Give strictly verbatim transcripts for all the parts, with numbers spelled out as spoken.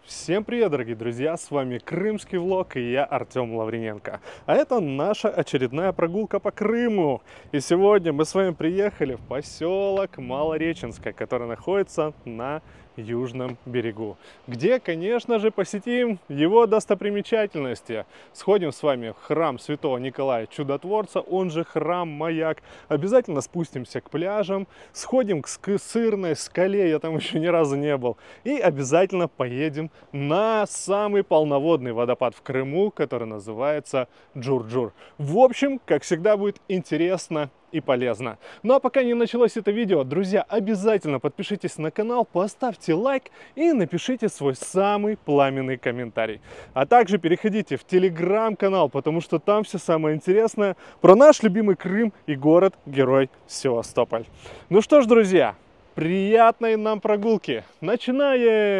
Всем привет, дорогие друзья, с вами Крымский влог и я, Артем Лавриненко. А это наша очередная прогулка по Крыму. И сегодня мы с вами приехали в поселок Малореченское, который находится на южном берегу, где, конечно же, посетим его достопримечательности. Сходим с вами в храм Святого Николая Чудотворца, он же храм Маяк. Обязательно спустимся к пляжам, сходим к Сырной скале, я там еще ни разу не был. И обязательно поедем на самый полноводный водопад в Крыму, который называется Джур-Джур. В общем, как всегда, будет интересно и полезно. Ну а пока не началось это видео, друзья, обязательно подпишитесь на канал, поставьте лайк и напишите свой самый пламенный комментарий. А также переходите в телеграм-канал, потому что там все самое интересное про наш любимый Крым и город-герой Севастополь. Ну что ж, друзья, приятной нам прогулки! Начинаем!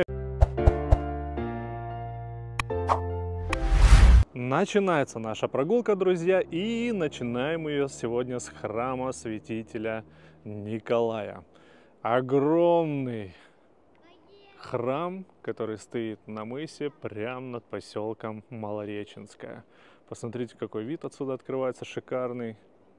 Начинается наша прогулка, друзья, и начинаем ее сегодня с храма святителя Николая. Огромный храм, который стоит на мысе прямо над поселком Малореченское. Посмотрите, какой вид отсюда открывается шикарный.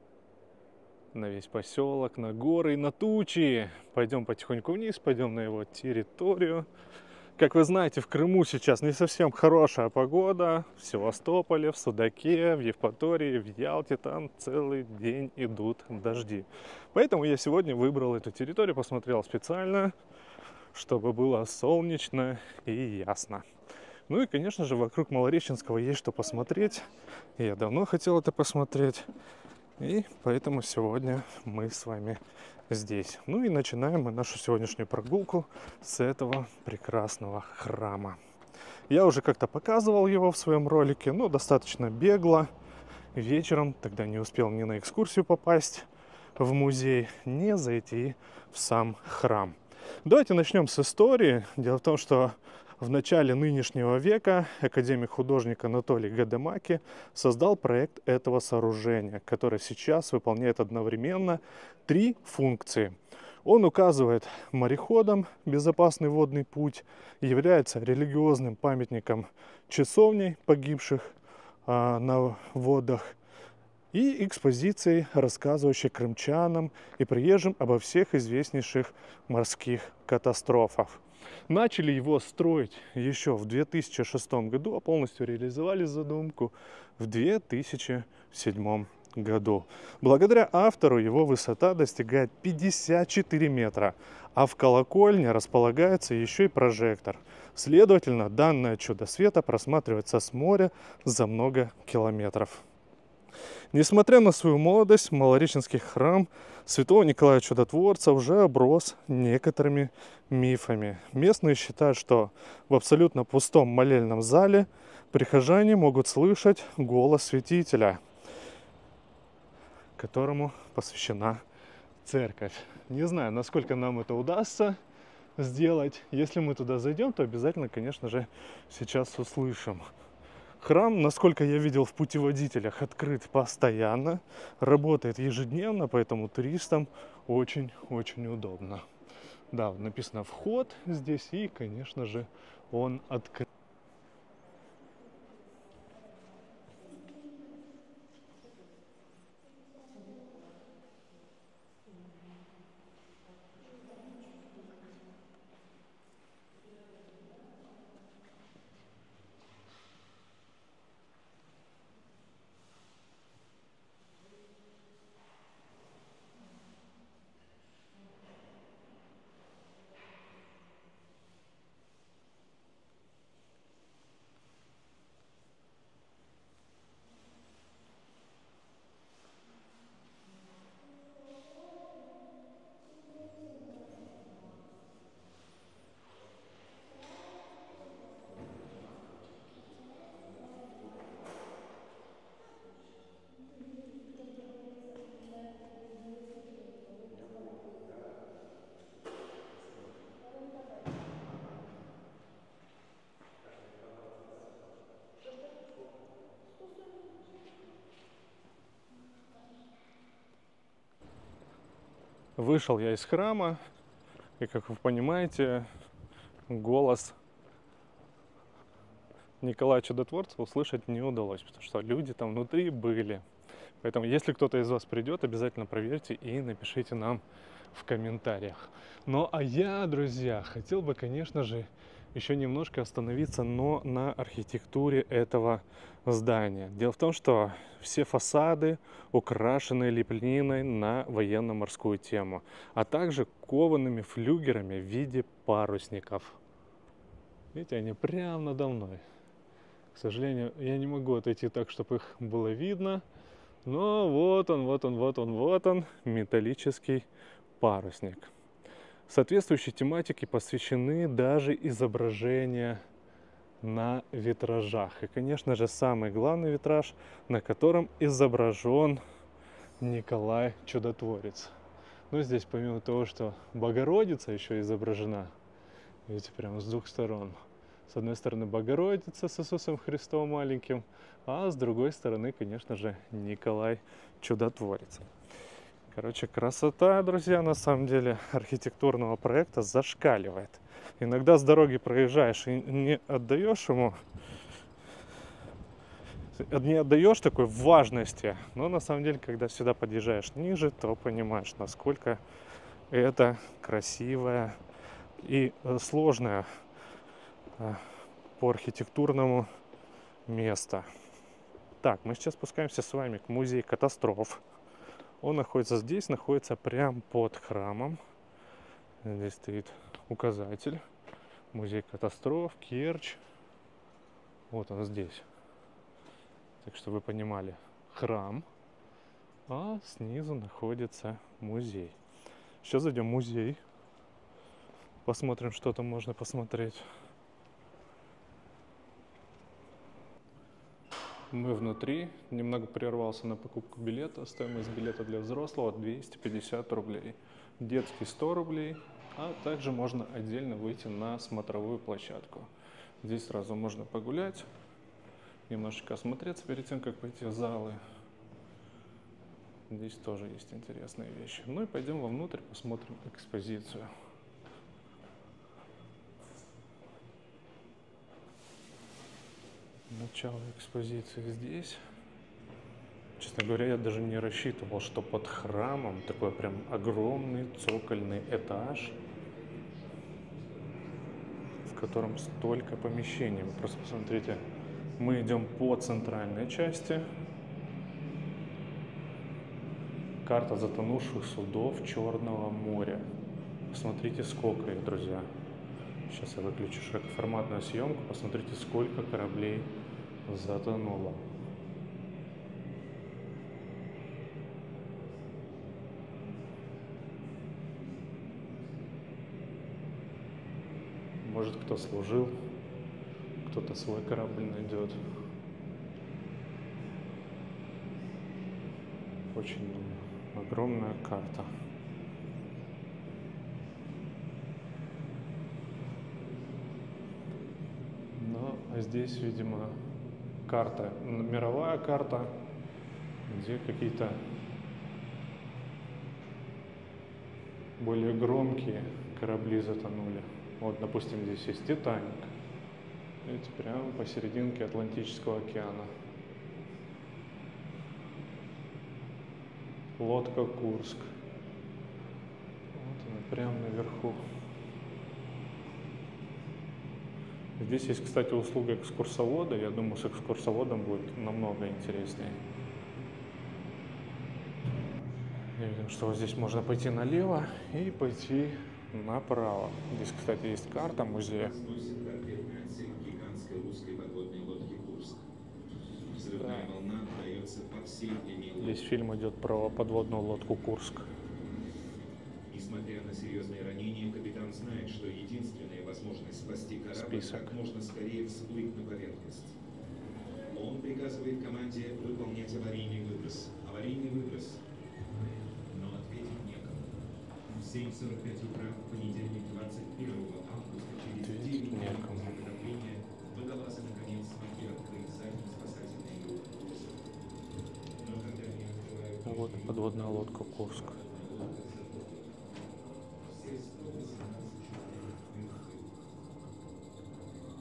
На весь поселок, на горы и на тучи. Пойдем потихоньку вниз, пойдем на его территорию. Как вы знаете, в Крыму сейчас не совсем хорошая погода. В Севастополе, в Судаке, в Евпатории, в Ялте там целый день идут дожди. Поэтому я сегодня выбрал эту территорию, посмотрел специально, чтобы было солнечно и ясно. Ну и, конечно же, вокруг Малореченского есть что посмотреть. Я давно хотел это посмотреть. И поэтому сегодня мы с вами здесь. Ну и начинаем мы нашу сегодняшнюю прогулку с этого прекрасного храма. Я уже как-то показывал его в своем ролике, но достаточно бегло. Вечером тогда не успел ни на экскурсию попасть в музей, ни зайти в сам храм. Давайте начнем с истории. Дело в том, что в начале нынешнего века академик-художник Анатолий Гадемаки создал проект этого сооружения, который сейчас выполняет одновременно три функции. Он указывает мореходам безопасный водный путь, является религиозным памятником часовней погибших а, на водах и экспозицией, рассказывающей крымчанам и приезжим обо всех известнейших морских катастрофах. Начали его строить еще в две тысячи шестом году, а полностью реализовали задумку в две тысячи седьмом году. Благодаря автору его высота достигает пятьдесят четыре метра, а в колокольне располагается еще и прожектор. Следовательно, данное чудо света просматривается с моря за много километров. Несмотря на свою молодость, Малореченский храм Святого Николая Чудотворца уже оброс некоторыми мифами. Местные считают, что в абсолютно пустом молельном зале прихожане могут слышать голос святителя, которому посвящена церковь. Не знаю, насколько нам это удастся сделать. Если мы туда зайдем, то обязательно, конечно же, сейчас услышим. Храм, насколько я видел в путеводителях, открыт постоянно, работает ежедневно, поэтому туристам очень-очень удобно. Да, написано вход здесь и, конечно же, он открыт. Вышел я из храма, и, как вы понимаете, голос Николая Чудотворца услышать не удалось, потому что люди там внутри были. Поэтому, если кто-то из вас придет, обязательно проверьте и напишите нам в комментариях. Ну, а я, друзья, хотел бы, конечно же, еще немножко остановиться, но на архитектуре этого здания. Дело в том, что все фасады украшены лепниной на военно-морскую тему, а также коваными флюгерами в виде парусников. Видите, они прямо надо мной. К сожалению, я не могу отойти так, чтобы их было видно. Но вот он, вот он, вот он, вот он, металлический парусник. Соответствующей тематике посвящены даже изображения на витражах. И, конечно же, самый главный витраж, на котором изображен Николай Чудотворец. Но здесь, помимо того, что Богородица еще изображена, видите, прямо с двух сторон. С одной стороны Богородица с Иисусом Христом маленьким, а с другой стороны, конечно же, Николай Чудотворец. Короче, красота, друзья, на самом деле архитектурного проекта зашкаливает. Иногда с дороги проезжаешь и не отдаешь ему, не отдаешь такой важности, но на самом деле, когда сюда подъезжаешь ниже, то понимаешь, насколько это красивое и сложное по архитектурному место. Так, мы сейчас спускаемся с вами к музею катастроф. Он находится здесь, находится прямо под храмом. Здесь стоит указатель. Музей катастроф, Керчь. Вот он здесь. Так что вы понимали, храм. А снизу находится музей. Сейчас зайдем в музей. Посмотрим, что там можно посмотреть. Мы внутри. Немного прервался на покупку билета. Стоимость билета для взрослого двести пятьдесят рублей. Детский сто рублей. А также можно отдельно выйти на смотровую площадку. Здесь сразу можно погулять, немножечко осмотреться перед тем, как пойти в залы. Здесь тоже есть интересные вещи. Ну и пойдем вовнутрь, посмотрим экспозицию. Начало экспозиции здесь. Честно говоря, я даже не рассчитывал, что под храмом такой прям огромный цокольный этаж, в котором столько помещений. Вы просто посмотрите, мы идем по центральной части. Карта затонувших судов Черного моря. Посмотрите, сколько их, друзья. Сейчас я выключу широкоформатную съемку. Посмотрите, сколько кораблей затонуло. Может, кто служил, кто-то свой корабль найдет. Очень огромная карта. Ну, а здесь, видимо, карта, мировая карта, где какие-то более громкие корабли затонули. Вот, допустим, здесь есть Титаник. Видите, прямо посерединке Атлантического океана. Лодка Курск. Вот она, прямо наверху. Здесь есть, кстати, услуга экскурсовода. Я думаю, с экскурсоводом будет намного интереснее. Я видим, что вот здесь можно пойти налево и пойти направо. Здесь, кстати, есть карта музея. Да. Здесь фильм идет про подводную лодку Курск. Несмотря на серьезные ранения, капитан знает, что единственная возможность спасти корабль как можно скорее всплыть на поверхность. Он приказывает команде выполнять аварийный выброс. Аварийный выброс. Но ответить некому. В семь сорок пять утра, понедельник, двадцать первого августа, через девять минут после потопления, водолазы наконец смогли открыть задние спасательные группы. Но когда они открывают... Вот подводная лодка Курск.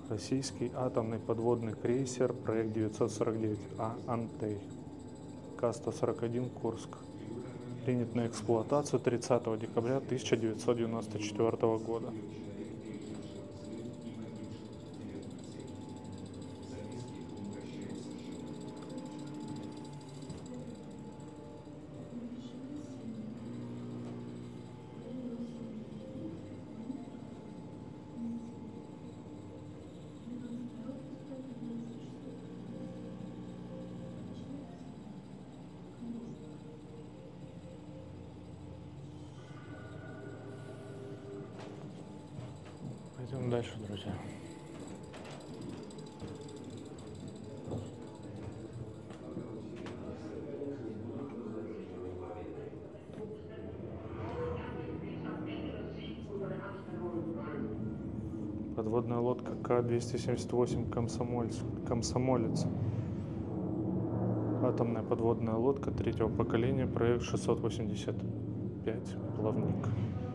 Российский атомный подводный крейсер, проект девятьсот сорок девять А «Антей». К сто сорок один Курск. Принят на эксплуатацию тридцатого декабря тысяча девятьсот девяносто четвёртого года. Пойдем дальше, друзья. Подводная лодка К двести семьдесят восемь «Комсомолец». «Комсомолец». Атомная подводная лодка третьего поколения, проект шестьсот восемьдесят пять «Плавник».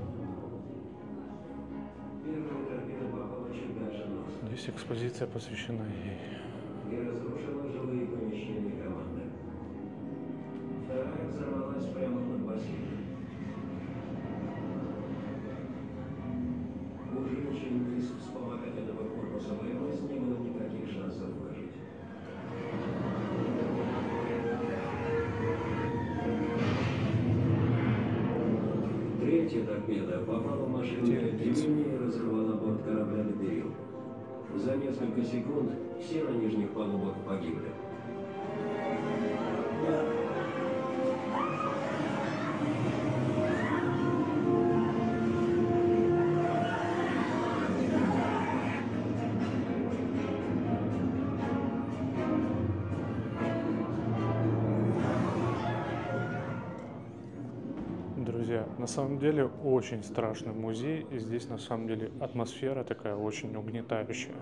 Здесь экспозиция посвящена ей. И разрушила жилые помещения команды. Вторая взорвалась прямо над бассейном. У женщин из вспомогательного корпуса ВМС не было никаких шансов выжить. Третья торпеда попала в машинное отделение и разорвала борт корабля до перил. За несколько секунд все на нижних палубах погибли. Друзья, на самом деле очень страшный музей, и здесь на самом деле атмосфера такая очень угнетающая.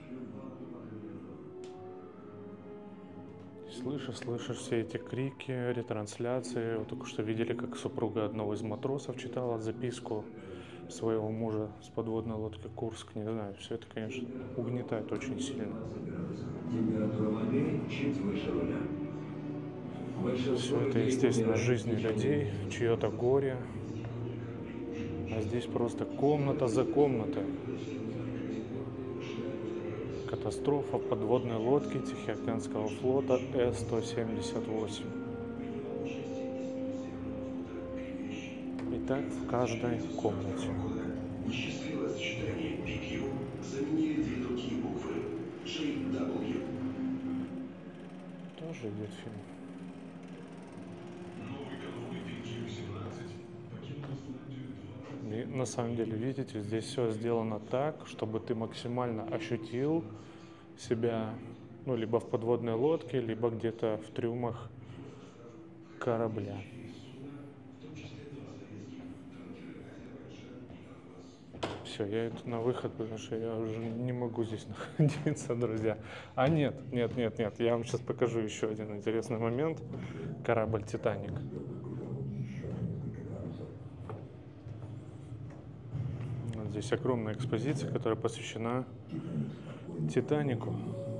Слышишь, слышишь все эти крики, ретрансляции. Вот только что видели, как супруга одного из матросов читала записку своего мужа с подводной лодки «Курск». Не знаю, все это, конечно, угнетает очень сильно. Температура воды чуть выше нуля. Все это, естественно, жизни людей, чье-то горе. А здесь просто комната за комнатой. Катастрофа подводной лодки Тихоокеанского флота С сто семьдесят восемь. И так в каждой комнате. Осуществилось читание пи кью. Заменили две другие буквы. джей дабл ю. Тоже идет фильм. И на самом деле, видите, здесь все сделано так, чтобы ты максимально ощутил себя, ну, либо в подводной лодке, либо где-то в трюмах корабля. Все, я иду на выход, потому что я уже не могу здесь находиться, друзья. А нет, нет, нет, нет, я вам сейчас покажу еще один интересный момент. Корабль «Титаник». Вот здесь огромная экспозиция, которая посвящена «Титанику».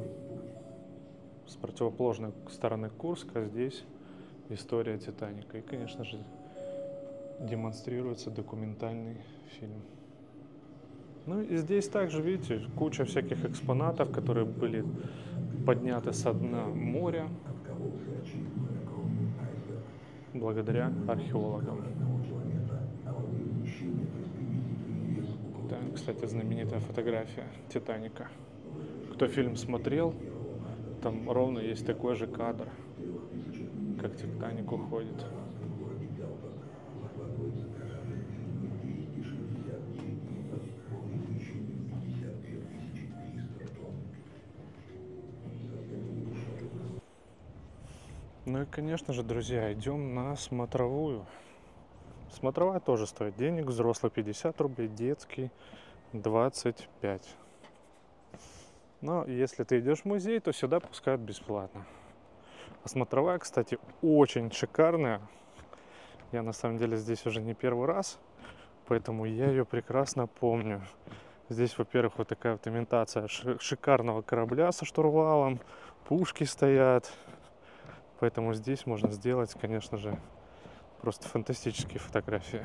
С противоположной стороны Курска здесь история «Титаника». И, конечно же, демонстрируется документальный фильм. Ну и здесь также, видите, куча всяких экспонатов, которые были подняты со дна моря благодаря археологам. Да, кстати, знаменитая фотография «Титаника». Кто фильм смотрел, там ровно есть такой же кадр, как «Титаник» уходит. Ну и, конечно же, друзья, идем на смотровую. Смотровая тоже стоит денег, взрослый пятьдесят рублей, детский двадцать пять. Но если ты идешь в музей, то сюда пускают бесплатно. А смотровая, кстати, очень шикарная. Я на самом деле здесь уже не первый раз, поэтому я ее прекрасно помню. Здесь, во-первых, вот такая вот имитация шикарного корабля со штурвалом, пушки стоят. Поэтому здесь можно сделать, конечно же, просто фантастические фотографии.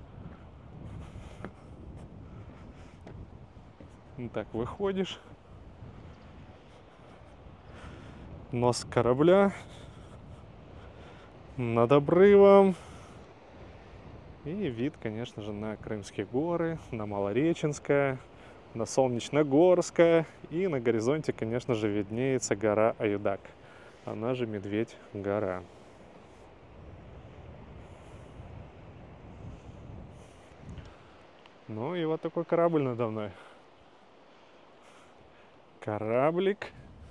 Вот так выходишь. Нос корабля над обрывом. И вид, конечно же, на Крымские горы, на Малореченское, на Солнечногорское. И на горизонте, конечно же, виднеется гора Аюдак, она же Медведь-гора. Ну и вот такой корабль надо мной. Кораблик.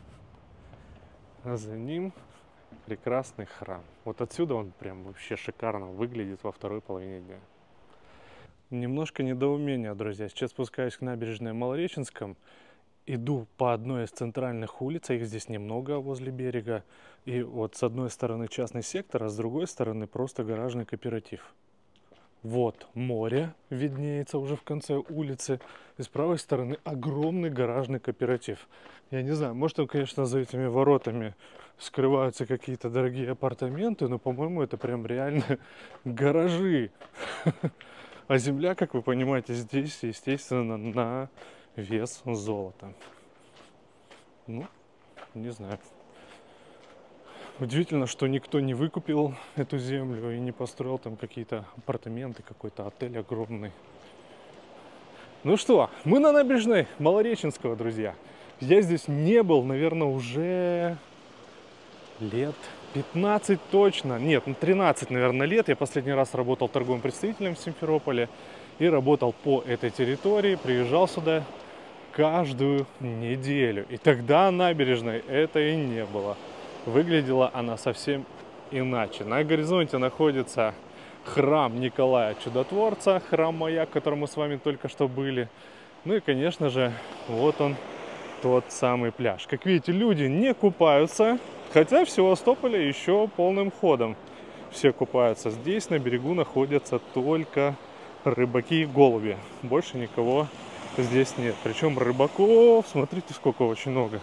А за ним прекрасный храм. Вот отсюда он прям вообще шикарно выглядит во второй половине дня. Немножко недоумения, друзья. Сейчас спускаюсь к набережной Малореченском. Иду по одной из центральных улиц, их здесь немного возле берега. И вот с одной стороны частный сектор, а с другой стороны просто гаражный кооператив. Вот море виднеется уже в конце улицы. И с правой стороны огромный гаражный кооператив. Я не знаю, может, там, конечно, за этими воротами скрываются какие-то дорогие апартаменты, но, по-моему, это прям реально гаражи. А земля, как вы понимаете, здесь, естественно, на вес золота. Ну, не знаю. Удивительно, что никто не выкупил эту землю и не построил там какие-то апартаменты, какой-то отель огромный. Ну что, мы на набережной Малореченского, друзья. Я здесь не был, наверное, уже лет пятнадцать точно. Нет, тринадцать, наверное, лет. Я последний раз работал торговым представителем в Симферополе и работал по этой территории. Приезжал сюда каждую неделю. И тогда набережной это и не было. Выглядела она совсем иначе. На горизонте находится храм Николая Чудотворца, храм-маяк, в котором мы с вами только что были. Ну и, конечно же, вот он, тот самый пляж. Как видите, люди не купаются, хотя в Севастополе еще полным ходом все купаются. Здесь на берегу находятся только рыбаки и голуби. Больше никого здесь нет. Причем рыбаков, смотрите, сколько, очень много.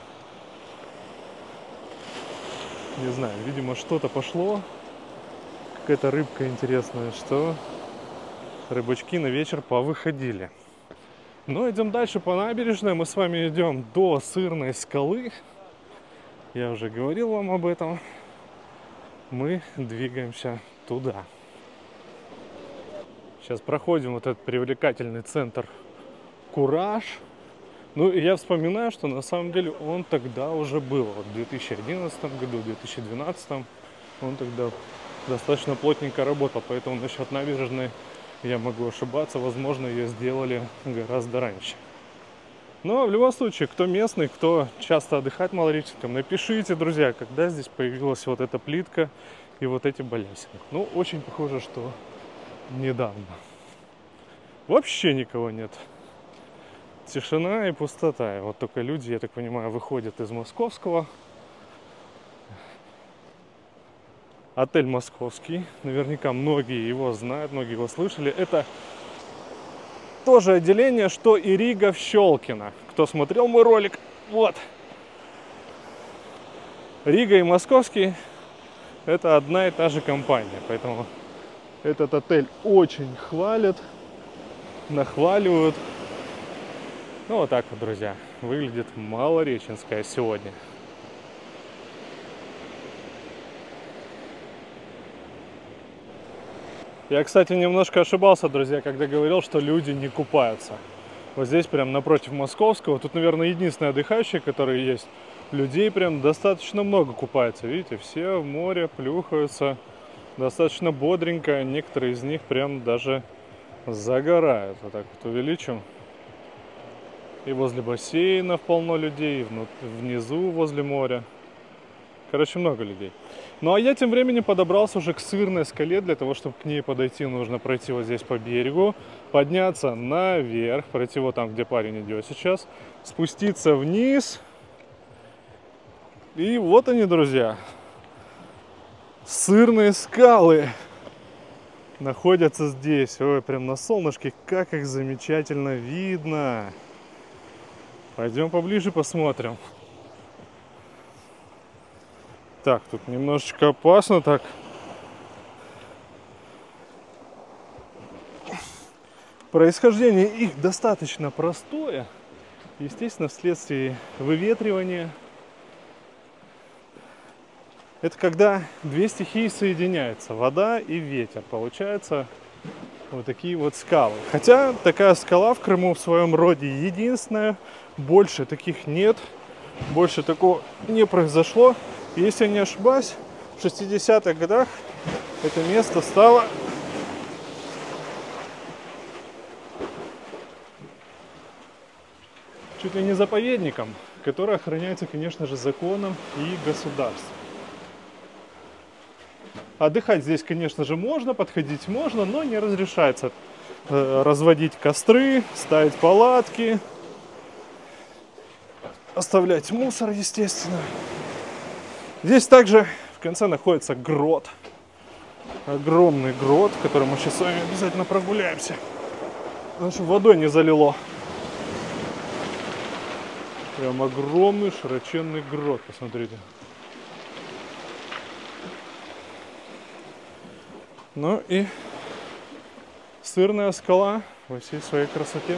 Не знаю, видимо, что-то пошло. Какая-то рыбка интересная, что рыбачки на вечер повыходили. Но идем дальше по набережной. Мы с вами идем до Сырной скалы. Я уже говорил вам об этом. Мы двигаемся туда. Сейчас проходим вот этот привлекательный центр Кураж. Ну, и я вспоминаю, что на самом деле он тогда уже был. Вот в две тысячи одиннадцатом году, в две тысячи двенадцатом он тогда достаточно плотненько работал. Поэтому насчет набережной я могу ошибаться. Возможно, ее сделали гораздо раньше. Но в любом случае, кто местный, кто часто отдыхает в Малореченском, напишите, друзья, когда здесь появилась вот эта плитка и вот эти балясины. Ну, очень похоже, что недавно. Вообще никого нет. Тишина и пустота. И вот только люди, я так понимаю, выходят из Московского. Отель Московский. Наверняка многие его знают, многие его слышали. Это тоже отделение, что и Рига в Щелкино. Кто смотрел мой ролик, вот. Рига и Московский — это одна и та же компания. Поэтому этот отель очень хвалят, нахваливают. Ну, вот так вот, друзья, выглядит Малореченская сегодня. Я, кстати, немножко ошибался, друзья, когда говорил, что люди не купаются. Вот здесь, прям напротив Московского, тут, наверное, единственные отдыхающие, которые есть. Людей прям достаточно много купается. Видите, все в море плюхаются достаточно бодренько. Некоторые из них прям даже загорают. Вот так вот увеличим. И возле бассейнов полно людей, и внизу возле моря. Короче, много людей. Ну а я тем временем подобрался уже к Сырной скале. Для того, чтобы к ней подойти, нужно пройти вот здесь по берегу, подняться наверх, пройти вот там, где парень идет сейчас, спуститься вниз. И вот они, друзья. Сырные скалы находятся здесь. Ой, прям на солнышке, как их замечательно видно. Пойдем поближе посмотрим. Так, тут немножечко опасно так. Происхождение их достаточно простое. Естественно, вследствие выветривания. Это когда две стихии соединяются, вода и ветер. Получается вот такие вот скалы. Хотя такая скала в Крыму в своем роде единственная. Больше таких нет. Больше такого не произошло. Если я не ошибаюсь, в шестидесятых годах это место стало чуть ли не заповедником, который охраняется, конечно же, законом и государством. Отдыхать здесь, конечно же, можно, подходить можно, но не разрешается э, разводить костры, ставить палатки, оставлять мусор, естественно. Здесь также в конце находится грот. Огромный грот, в котором мы сейчас с вами обязательно прогуляемся. Потому что водой не залило. Прям огромный широченный грот, посмотрите. Ну и сырная скала во всей своей красоте.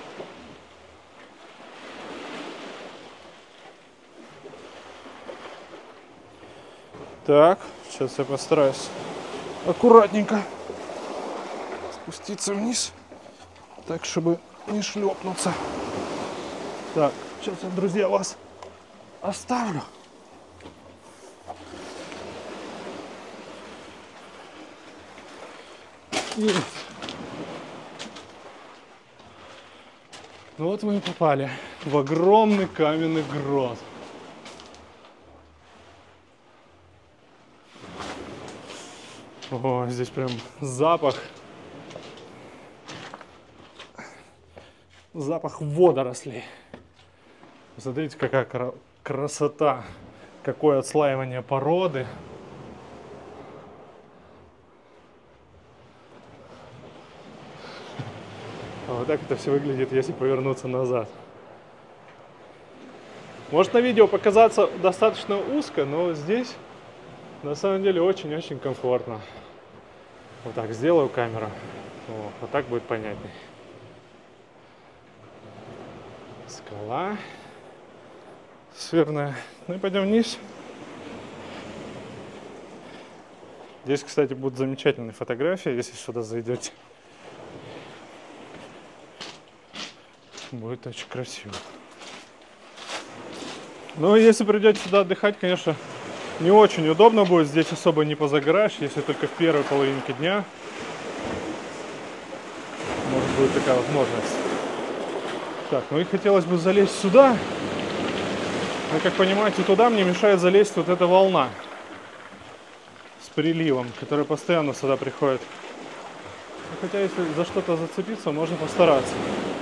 Так, сейчас я постараюсь аккуратненько спуститься вниз, так, чтобы не шлепнуться. Так, сейчас я, друзья, вас оставлю. Есть. Ну вот мы и попали в огромный каменный грот. О, здесь прям запах. Запах водорослей. Смотрите, какая кра- красота. Какое отслаивание породы. Вот так это все выглядит, если повернуться назад. Может на видео показаться достаточно узко, но здесь на самом деле очень-очень комфортно. Вот так сделаю камеру. О, вот так будет понятней. Скала сырная. Ну и пойдем вниз. Здесь, кстати, будут замечательные фотографии, если сюда зайдете. Будет очень красиво. Ну, если придете сюда отдыхать, конечно, не очень удобно будет. Здесь особо не позагораешь, если только в первой половинке дня. Может быть такая возможность. Так, ну и хотелось бы залезть сюда. Но, как понимаете, туда мне мешает залезть вот эта волна с приливом, которая постоянно сюда приходит. Хотя, если за что-то зацепиться, можно постараться.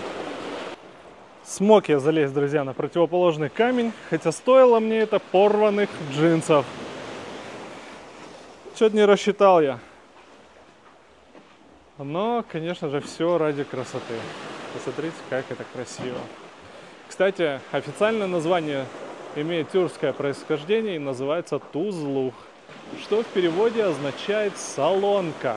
Смог я залезть, друзья, на противоположный камень, хотя стоило мне это порванных джинсов. Что-то не рассчитал я. Но, конечно же, все ради красоты. Посмотрите, как это красиво. Кстати, официальное название имеет тюркское происхождение и называется Тузлух, что в переводе означает солонка.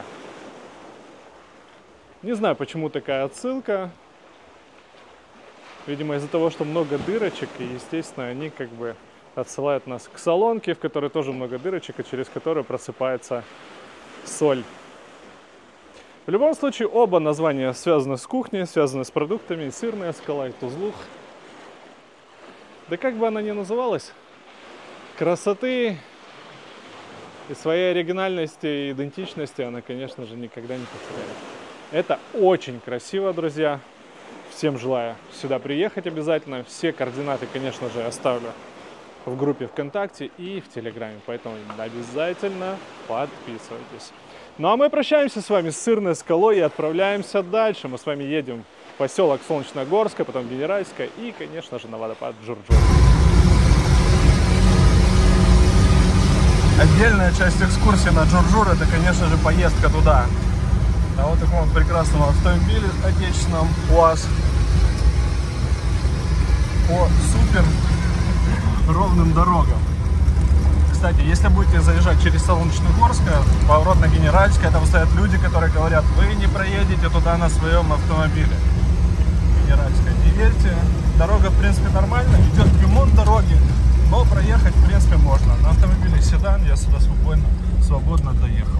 Не знаю, почему такая отсылка. Видимо, из-за того, что много дырочек, и, естественно, они как бы отсылают нас к солонке, в которой тоже много дырочек, и через которую просыпается соль. В любом случае, оба названия связаны с кухней, связаны с продуктами. И сырная скала, и Тузлух. Да как бы она ни называлась, красоты и своей оригинальности и идентичности она, конечно же, никогда не потеряет. Это очень красиво, друзья. Всем желаю сюда приехать обязательно. Все координаты, конечно же, оставлю в группе ВКонтакте и в Телеграме. Поэтому обязательно подписывайтесь. Ну а мы прощаемся с вами с Сырной скалой и отправляемся дальше. Мы с вами едем в поселок Солнечногорское, потом Генеральское и, конечно же, на водопад Джурджур. Отдельная часть экскурсии на Джурджур — это, конечно же, поездка туда. На вот таком прекрасном автомобиле отечественном УАЗ. по супер ровным дорогам. Кстати, если будете заезжать через Солнечногорское, поворот на Генеральское, там стоят люди, которые говорят, вы не проедете туда на своем автомобиле. Генеральское, не верьте, дорога в принципе нормальная, идет ремонт дороги, но проехать в принципе можно. На автомобиле седан я сюда свободно, свободно доехал.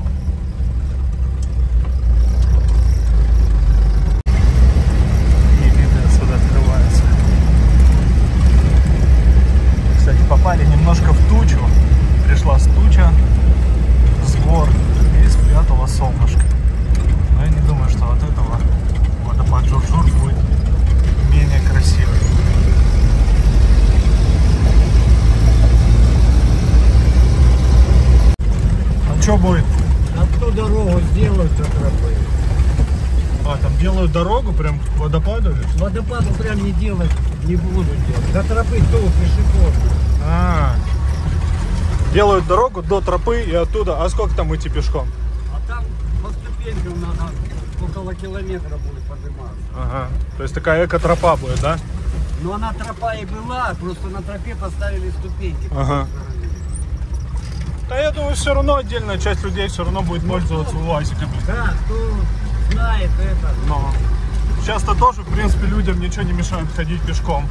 И виды отсюда открываются. Кстати, попали немножко в тучу. Пришла туча с гор и спрятала солнышко. Но я не думаю, что от этого водопад Джур-Джур будет менее красивый. А что будет? А кто дорогу сделают от тропы? А, там делают дорогу прям к водопаду? Водопаду прям не делать не буду делать. До тропы кто пешеход? А, делают дорогу до тропы и оттуда. А сколько там идти пешком? А там по ступенькам надо около километра будет подниматься. Ага. То есть такая эко-тропа будет, да? Но она тропа и была, просто на тропе поставили ступеньки. Ага. Да я думаю, все равно отдельная часть людей все равно будет пользоваться УАЗиками. Да, кто знает это. Но сейчас-то тоже, в принципе, людям ничего не мешает ходить пешком.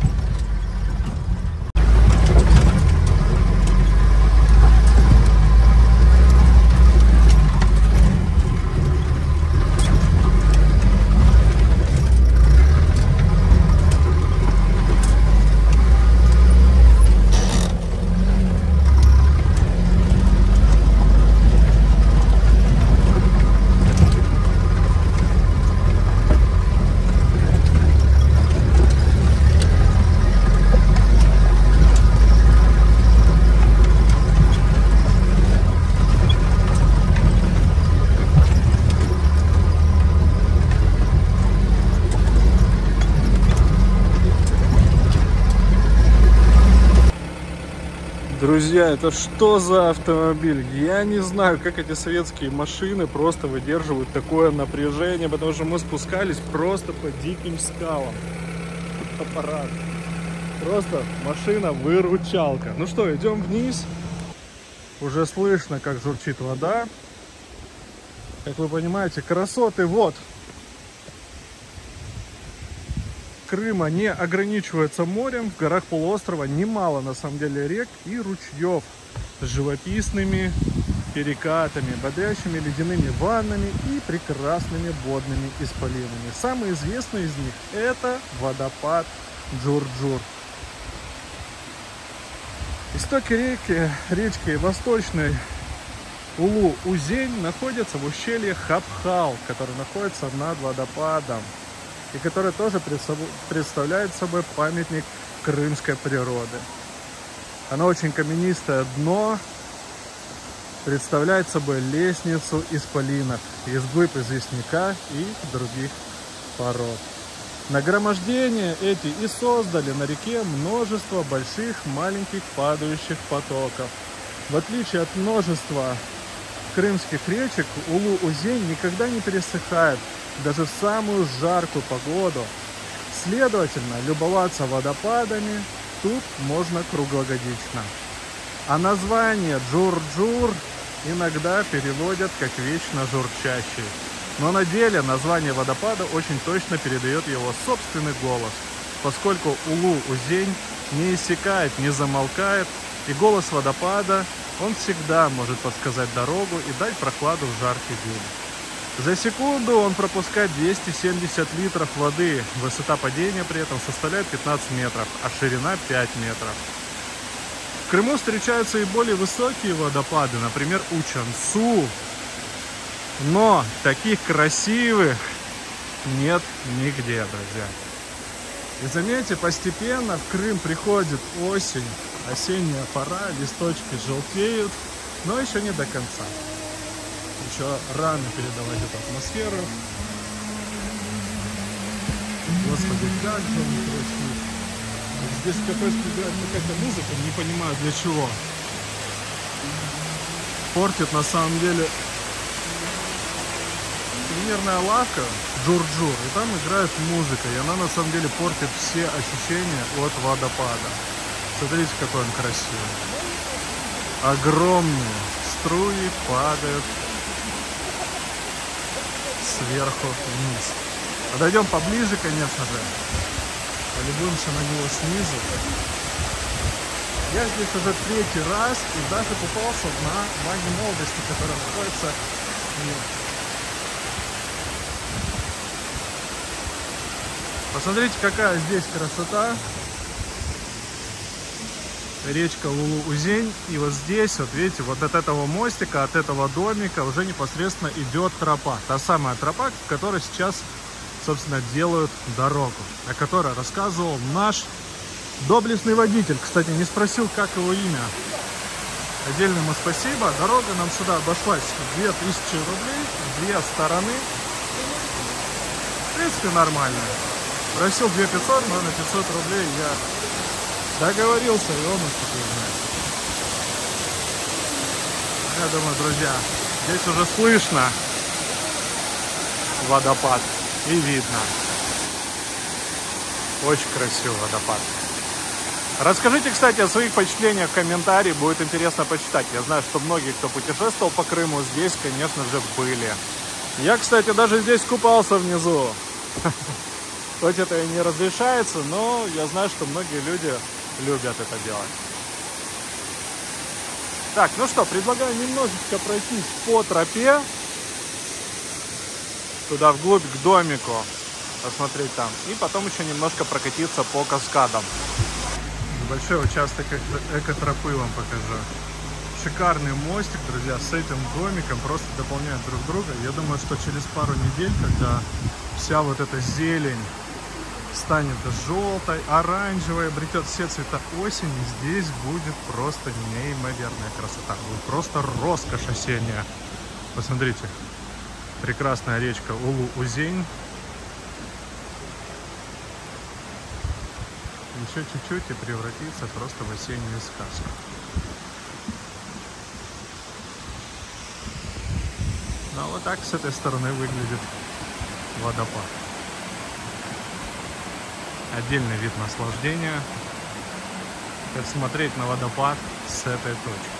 Друзья, это что за автомобиль? Я не знаю, как эти советские машины просто выдерживают такое напряжение, потому что мы спускались просто по диким скалам. Аппарат. Просто машина-выручалка. Ну что, идем вниз. Уже слышно, как журчит вода. Как вы понимаете, красоты вот. Крыма не ограничивается морем, в горах полуострова немало на самом деле рек и ручьев с живописными перекатами, бодрящими ледяными ваннами и прекрасными водными исполинами. Самый известный из них это водопад Джур-Джур. Истоки реки, речки Восточной Улу-Узень находятся в ущелье Хабхал, который находится над водопадом, и который тоже представляет собой памятник крымской природы. Оно очень каменистое дно, представляет собой лестницу исполинов, из глыб известняка и других пород. Нагромождения эти и создали на реке множество больших, маленьких падающих потоков. В отличие от множества крымских речек, Улу-Узень никогда не пересыхает, даже в самую жаркую погоду. Следовательно, любоваться водопадами тут можно круглогодично. А название Джур-Джур иногда переводят как вечно журчащий. Но на деле название водопада очень точно передает его собственный голос, поскольку Улу-Узень не иссякает, не замолкает, и голос водопада, он всегда может подсказать дорогу и дать прохладу в жаркий день. За секунду он пропускает двести семьдесят литров воды. Высота падения при этом составляет пятнадцать метров, а ширина пять метров. В Крыму встречаются и более высокие водопады, например, Учансу. Но таких красивых нет нигде, друзья. И заметьте, постепенно в Крым приходит осень, осенняя пора, листочки желтеют, но еще не до конца. Еще рано передавать эту атмосферу. Господи, как же он красив. Здесь какой-то играет какая-то музыка, не понимаю для чего. Портит на самом деле сувенирная лавка, Джур-Джур. И там играет музыка, и она на самом деле портит все ощущения от водопада. Смотрите, какой он красивый. Огромные струи падают сверху вниз. Подойдем поближе, конечно же. Полюбуемся на него снизу. Я здесь уже третий раз и даже попался на ваге молодости, которая находится. Посмотрите, какая здесь красота. Речка Улу-Узень. И вот здесь, вот видите, вот от этого мостика, от этого домика уже непосредственно идет тропа. Та самая тропа, в которой сейчас, собственно, делают дорогу, о которой рассказывал наш доблестный водитель. Кстати, не спросил, как его имя. Отдельное ему спасибо. Дорога нам сюда обошлась две тысячи рублей, две стороны. В принципе, нормально. Просил две тысячи пятьсот, но на пятьсот рублей я договорился, и он уступил. Я думаю, друзья, здесь уже слышно водопад и видно. Очень красивый водопад. Расскажите, кстати, о своих впечатлениях в комментарии, будет интересно почитать. Я знаю, что многие, кто путешествовал по Крыму, здесь, конечно же, были. Я, кстати, даже здесь купался внизу. Хоть это и не разрешается, но я знаю, что многие люди любят это делать. Так, ну что, предлагаю немножечко пройтись по тропе. Туда вглубь к домику. Посмотреть там. И потом еще немножко прокатиться по каскадам. Небольшой участок экотропы вам покажу. Шикарный мостик, друзья, с этим домиком просто дополняют друг друга. Я думаю, что через пару недель, когда вся вот эта зелень станет желтой, оранжевой, обретет все цвета осени, здесь будет просто неимоверная красота. Будет просто роскошь осенняя. Посмотрите, прекрасная речка Улу-Узень. Еще чуть-чуть и превратится просто в осеннюю сказку. Ну а вот так с этой стороны выглядит водопад. Отдельный вид наслаждения, как смотреть на водопад с этой точки.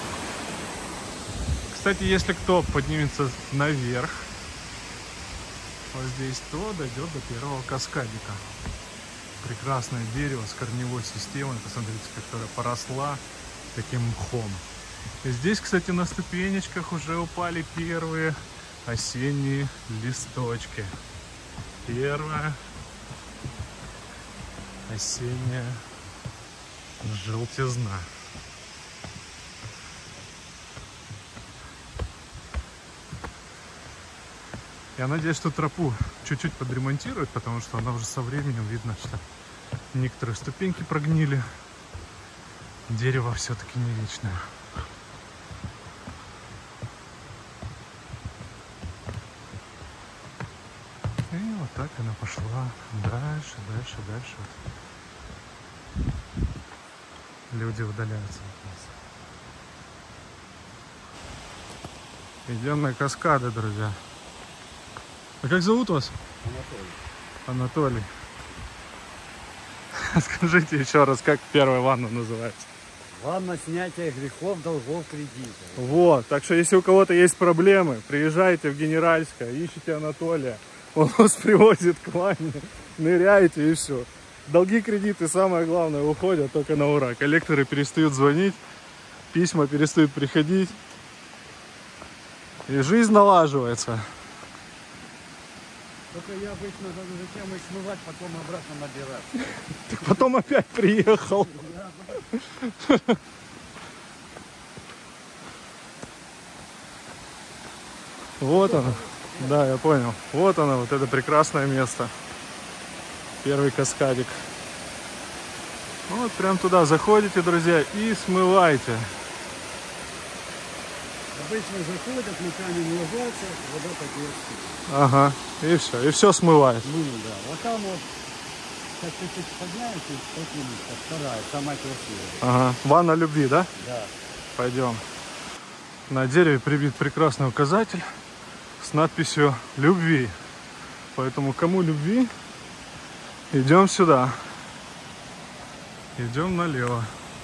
Кстати, если кто поднимется наверх, вот здесь, то дойдет до первого каскадика. Прекрасное дерево с корневой системой, посмотрите, которая поросла таким мхом. И здесь, кстати, на ступенечках уже упали первые осенние листочки. Первая осенняя желтизна. Я надеюсь, что тропу чуть-чуть подремонтируют, потому что она уже со временем видно, что некоторые ступеньки прогнили. Дерево все-таки не вечное. И вот так она пошла дальше, дальше, дальше. Люди удаляются от нас. Идем на каскады, друзья. А как зовут вас? Анатолий. Анатолий. Скажите еще раз, как первая ванна называется? Ванна снятия грехов, долгов, кредитов. Вот, так что если у кого-то есть проблемы, приезжайте в Генеральское, ищите Анатолия. Он вас привозит к ванне, ныряете и все. Долги, кредиты, самое главное, уходят только на ура. Коллекторы перестают звонить, письма перестают приходить. И жизнь налаживается. Только я обычно зачем их смывать, потом обратно набирать. Так потом опять приехал. Вот оно. Да, я понял. Вот оно, вот это прекрасное место. Первый каскадик. Вот прям туда заходите, друзья, и смывайте. Обычно заходят, руками не ложатся, вода потечет. Ага, и все, и все смывает. Ну да, вот там вот, как чуть-чуть подняетесь, поднимется, вторая, самая красивая. Ага, ванна любви, да? Да. Пойдем. На дереве прибит прекрасный указатель с надписью «Любви». Поэтому кому любви, идем сюда. Идем налево.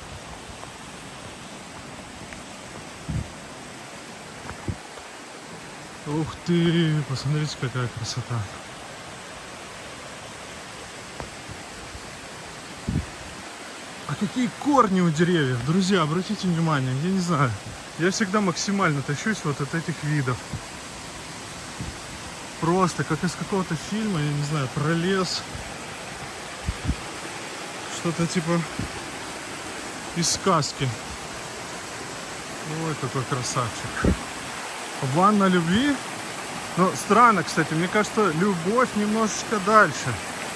Ух ты, посмотрите, какая красота. А какие корни у деревьев, друзья, обратите внимание, я не знаю, я всегда максимально тащусь вот от этих видов. Просто как из какого-то фильма, я не знаю, про лес. Что-то типа из сказки. Ой, какой красавчик. Ванна любви. Но странно, кстати, мне кажется, любовь немножечко дальше.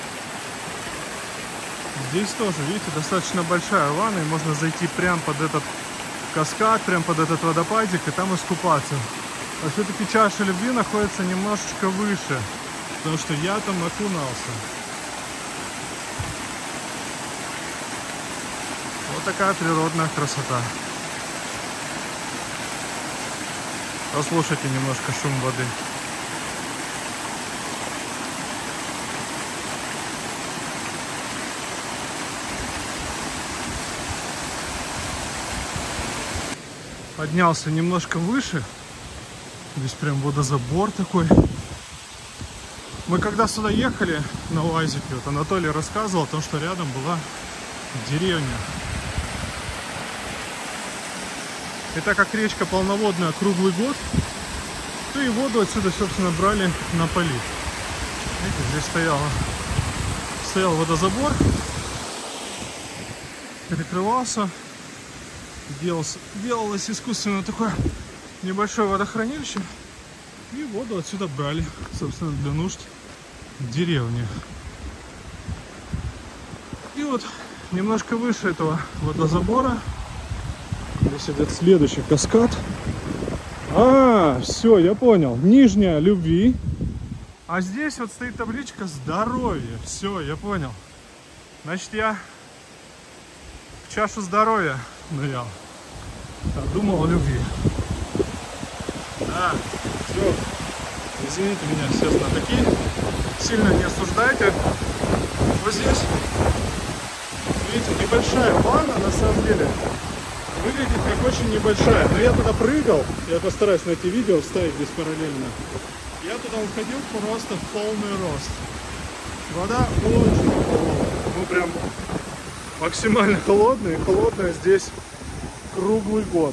Здесь тоже, видите, достаточно большая ванна, и можно зайти прямо под этот каскад, прямо под этот водопадик и там искупаться. А все-таки чаша любви находится немножечко выше, потому что я там окунался. Вот такая природная красота. Послушайте немножко шум воды. Поднялся немножко выше. Здесь прям водозабор такой. Мы когда сюда ехали на УАЗике, вот Анатолий рассказывал о том, что рядом была деревня. И так как речка полноводная круглый год, то и воду отсюда, собственно, брали на полив. Видите, здесь стояла, стоял водозабор, перекрывался, делалось, делалось искусственно такое небольшое водохранилище, и воду отсюда брали, собственно, для нужд деревни. И вот немножко выше этого водозабора здесь идет следующий каскад. А, все, я понял. Нижняя любви. А здесь вот стоит табличка здоровье. Все, я понял. Значит, я в чашу здоровья нырял. А думал о любви. Да, все. Извините меня, естественно, такие. Сильно не осуждайте. Вот здесь, видите, небольшая ванна на самом деле. Выглядит как очень небольшая. Но я туда прыгал. Я постараюсь найти видео, вставить здесь параллельно. Я туда уходил просто в полный рост. Вода очень холодная. Ну прям максимально холодная. И холодная здесь круглый год.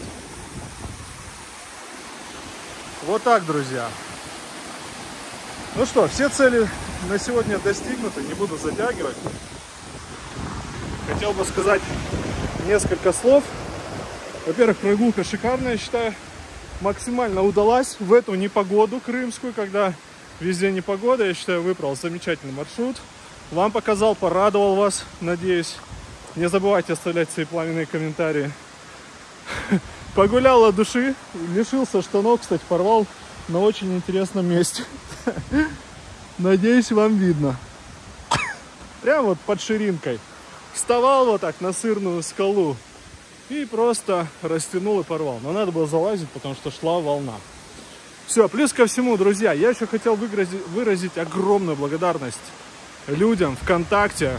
Вот так, друзья. Ну что, все цели на сегодня достигнуты. Не буду затягивать. Хотел бы сказать несколько слов. Во-первых, прогулка шикарная, я считаю, максимально удалась в эту непогоду крымскую, когда везде непогода. Я считаю, выбрал замечательный маршрут. Вам показал, порадовал вас, надеюсь. Не забывайте оставлять свои пламенные комментарии. Погулял от души, лишился штанов, кстати, порвал на очень интересном месте. Надеюсь, вам видно. Прямо вот под ширинкой. Вставал вот так на сырную скалу. И просто растянул и порвал. Но надо было залазить, потому что шла волна. Все, плюс ко всему, друзья, я еще хотел выразить, выразить огромную благодарность людям ВКонтакте.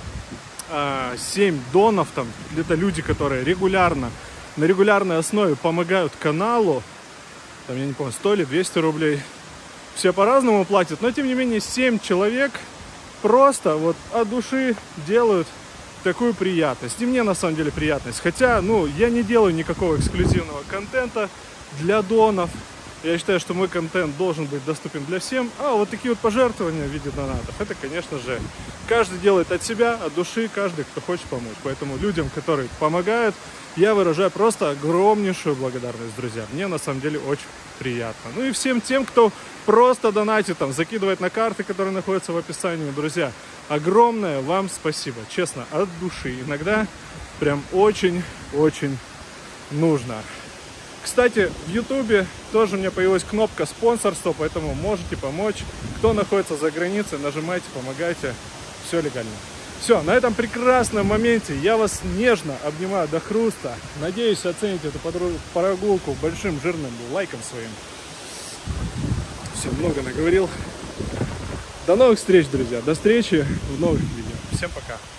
семь донов там. Это люди, которые регулярно, на регулярной основе помогают каналу. Там, я не помню, сто или двести рублей. Все по-разному платят. Но, тем не менее, семь человек просто вот от души делают такую приятность. И мне на самом деле приятность. Хотя, ну, я не делаю никакого эксклюзивного контента для донов. Я считаю, что мой контент должен быть доступен для всем. А вот такие вот пожертвования в виде донатов, это, конечно же, каждый делает от себя, от души, каждый, кто хочет помочь. Поэтому людям, которые помогают, я выражаю просто огромнейшую благодарность, друзья. Мне на самом деле очень приятно. Ну и всем тем, кто просто донатит, там, закидывает на карты, которые находятся в описании, друзья. Огромное вам спасибо, честно, от души. Иногда прям очень-очень нужно. Кстати, в Ютубе тоже у меня появилась кнопка спонсорства, поэтому можете помочь. Кто находится за границей, нажимайте, помогайте. Все легально. Все, на этом прекрасном моменте я вас нежно обнимаю до хруста. Надеюсь, оцените эту прогулку большим жирным лайком своим. Все, много наговорил. До новых встреч, друзья. До встречи в новых видео. Всем пока.